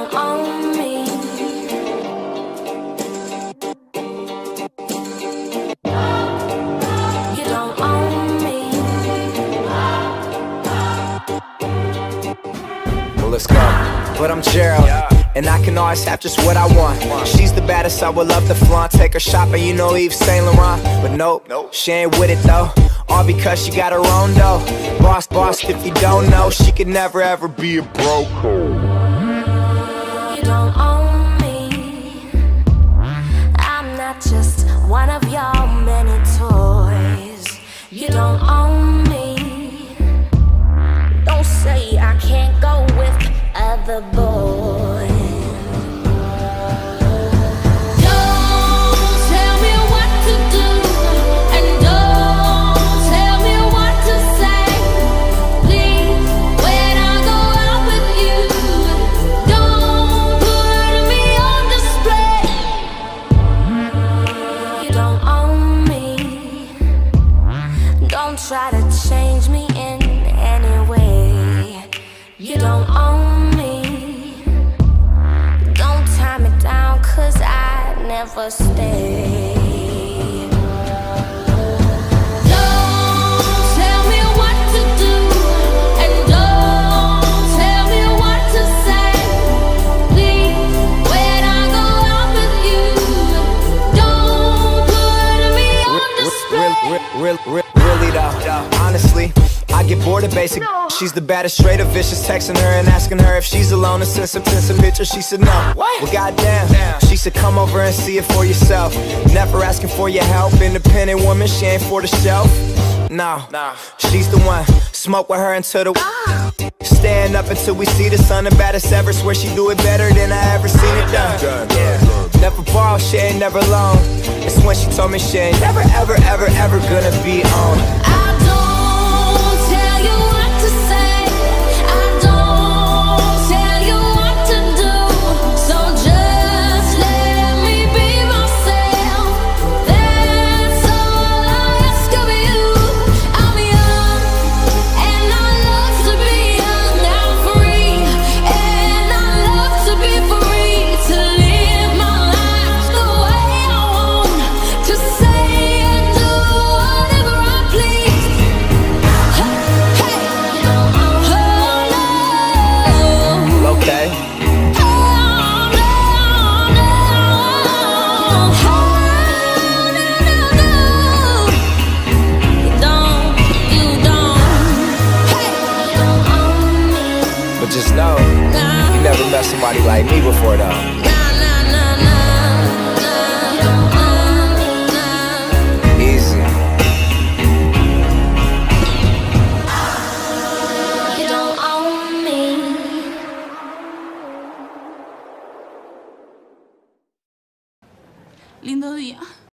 don't own me. You don't own me. Well, let's go. But I'm Gerald, and I can always have just what I want. She's the baddest, I would love to flaunt. Take her shopping, you know Yves Saint Laurent. But nope, she ain't with it though. All because she got her own dough. Boss, if you don't know, she could never ever be a broke. You don't own me. I'm not just one of your many toys. You don't own me. Don't say I can't go with other boys. Don't tell me what to do, and don't tell me what to say. Please, when I go out with you, don't put me on display. You don't own me. Don't try to change me in any way. You don't own me. Don't tie me down, 'cause I never stay. Don't tell me what to do, and don't tell me what to say. Please, when I go out with you, don't put me on display. Really though, honestly, I get bored of basic. She's the baddest, straight up vicious. Texting her and asking her if she's alone and send some pictures. She said no. Well, goddamn. She said come over and see it for yourself. Never asking for your help. Independent woman, she ain't for the shelf. No, she's the one. Smoke with her until the stand up until we see the sun. The baddest ever. Swear she do it better than I ever seen it done. Never borrow, she ain't never alone. It's when she told me she ain't never ever gonna be on. I don't tell you what to say. I don't tell you what to do. So just let me be myself. That's all I ask of you. I'm young and I love to be young. I'm free and I love to be free. To live my life the way I want. To say and do whatever I please. Hey, Okay. But just know, you never met somebody like me before though. Easy. You don't own me. Lindo día.